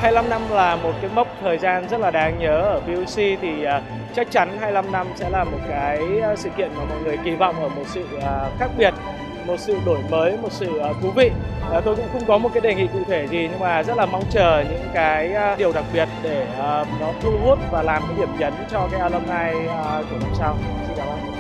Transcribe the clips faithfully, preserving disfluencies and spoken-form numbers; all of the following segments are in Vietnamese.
hai lăm năm là một cái mốc thời gian rất là đáng nhớ ở pê u xê, thì uh, chắc chắn hai lăm năm sẽ là một cái sự kiện mà mọi người kỳ vọng ở một sự uh, khác biệt, một sự đổi mới, một sự uh, thú vị. Uh, tôi cũng không có một cái đề nghị cụ thể gì, nhưng mà rất là mong chờ những cái uh, điều đặc biệt để uh, nó thu hút và làm cái điểm nhấn cho cái alumni uh, của năm sau. Xin cảm ơn.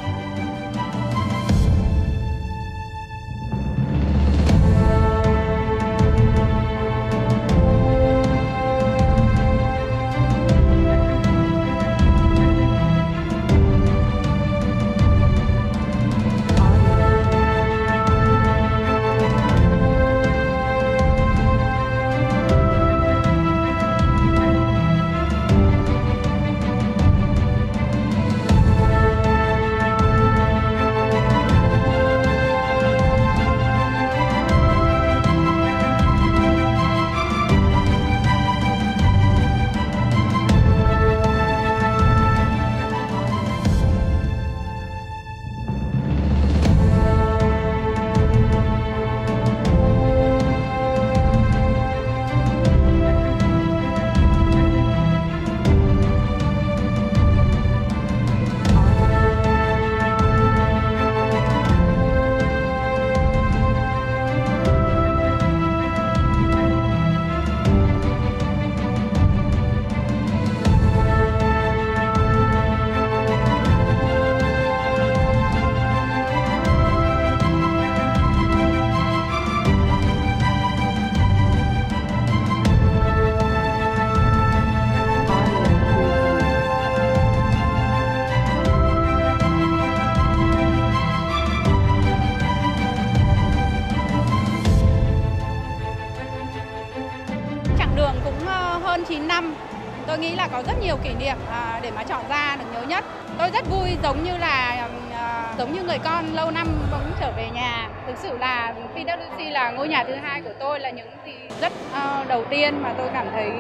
Đường cũng hơn chín năm, tôi nghĩ là có rất nhiều kỷ niệm để mà chọn ra được nhớ nhất. Tôi rất vui, giống như là giống như người con lâu năm bỗng trở về nhà. Thực sự là pê vê kép xê là ngôi nhà thứ hai của tôi, là những gì rất uh, đầu tiên mà tôi cảm thấy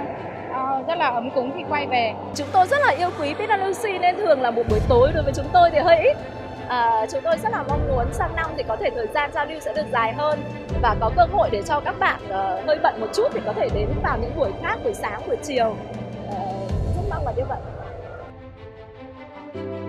uh, uh, rất là ấm cúng khi quay về. Chúng tôi rất là yêu quý pê vê kép xê nên thường là một buổi tối đối với chúng tôi thì hơi ít. À, chúng tôi rất là mong muốn sang năm thì có thể thời gian giao lưu sẽ được dài hơn và có cơ hội để cho các bạn uh, hơi bận một chút thì có thể đến vào những buổi khác, buổi sáng, buổi chiều. Uh, rất mong là như vậy.